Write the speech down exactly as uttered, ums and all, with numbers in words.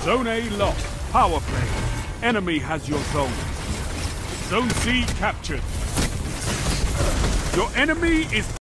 Zone A lost. Power play. Enemy has your zone. Zone C captured. Your enemy is